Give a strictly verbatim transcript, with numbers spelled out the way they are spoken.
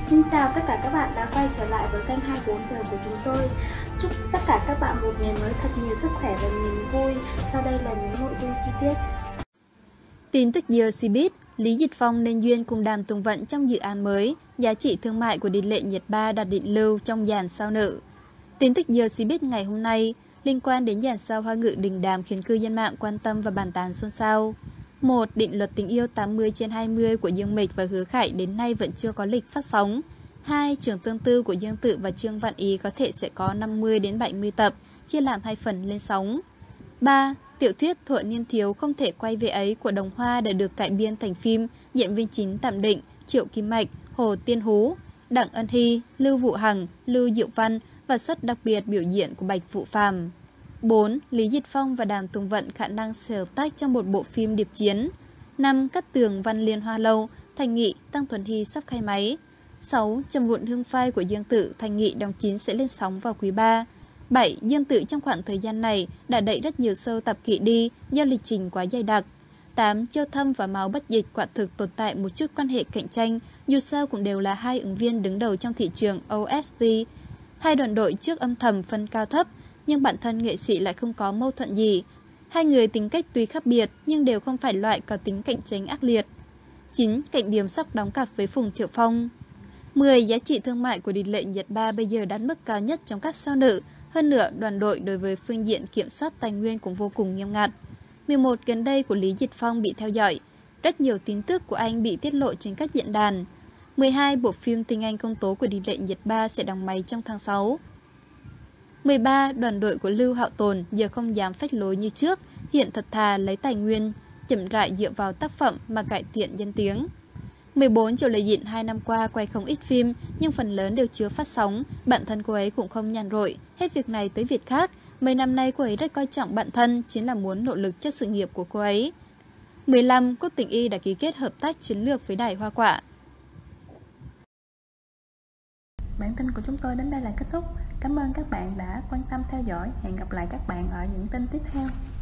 Xin chào tất cả các bạn đã quay trở lại với kênh hai mươi bốn giờ của chúng tôi. Chúc tất cả các bạn một ngày mới thật nhiều sức khỏe và niềm vui. Sau đây là những nội dung chi tiết. Tin tức giờ Cbiz, Lý Dịch Phong nên duyên cùng Đàm Tùng Vận trong dự án mới, giá trị thương mại của Điền Lệ Nhiệt Ba đạt định lưu trong dàn sao nữ. Tin tức giờ Cbiz ngày hôm nay liên quan đến dàn sao Hoa ngữ đình đàm khiến cư dân mạng quan tâm và bàn tán xôn xao. một. Định luật tình yêu tám mươi trên hai mươi của Dương Mịch và Hứa Khải đến nay vẫn chưa có lịch phát sóng. hai. Trường tương tư của Dương Tự và Trương Vạn Ý có thể sẽ có năm mươi đến bảy mươi tập, chia làm hai phần lên sóng. ba. Tiểu thuyết Thuở Niên Thiếu không thể quay về ấy của Đồng Hoa đã được cải biên thành phim, diễn viên chính tạm định Triệu Kim Mạch, Hồ Tiên Hú, Đặng Ân Hy, Lưu Vũ Hằng, Lưu Diệu Văn và suất đặc biệt biểu diễn của Bạch Vũ Phàm. bốn. Lý Dịch Phong và Đàm Tùng Vận khả năng sẽ hợp tác trong một bộ phim điệp chiến. năm. Cát Tường Văn Liên Hoa Lâu, Thành Nghị, Tăng Thuần Hy sắp khai máy. sáu. Trầm Vụn Hương Phai của Dương Tự, Thành Nghị đóng chín sẽ lên sóng vào quý ba. bảy. Dương Tự trong khoảng thời gian này đã đẩy rất nhiều show tập kỵ đi do lịch trình quá dày đặc. tám. Chiêu Thâm và Máu Bất Dịch quả thực tồn tại một chút quan hệ cạnh tranh, dù sao cũng đều là hai ứng viên đứng đầu trong thị trường o ét tê. Hai đoàn đội trước âm thầm phân cao thấp, nhưng bản thân nghệ sĩ lại không có mâu thuẫn gì. Hai người tính cách tuy khác biệt nhưng đều không phải loại có tính cạnh tranh ác liệt. chín. Cạnh Điềm sắp đóng cặp với Phùng Thiệu Phong. mười. Giá trị thương mại của Điền Lệ Nhiệt Ba bây giờ đạt mức cao nhất trong các sao nữ. Hơn nữa, đoàn đội đối với phương diện kiểm soát tài nguyên cũng vô cùng nghiêm ngặt. mười một. Gần đây của Lý Dịch Phong bị theo dõi. Rất nhiều tin tức của anh bị tiết lộ trên các diễn đàn. mười hai. Bộ phim Tình Anh Công Tố của Điền Lệ Nhiệt Ba sẽ đóng máy trong tháng sáu. mười ba. Đoàn đội của Lưu Hạo Tồn giờ không dám phách lối như trước, hiện thật thà lấy tài nguyên, chậm rãi dựa vào tác phẩm mà cải thiện danh tiếng. mười bốn. Triệu Lệ Dĩnh hai năm qua quay không ít phim, nhưng phần lớn đều chưa phát sóng, bản thân cô ấy cũng không nhàn rỗi, hết việc này tới việc khác. Mấy năm nay cô ấy rất coi trọng bản thân, chính là muốn nỗ lực cho sự nghiệp của cô ấy. mười lăm. Cốt Tĩnh Y đã ký kết hợp tác chiến lược với Đài Hoa Quả. Bản tin của chúng tôi đến đây là kết thúc. Cảm ơn các bạn đã quan tâm theo dõi. Hẹn gặp lại các bạn ở những tin tiếp theo.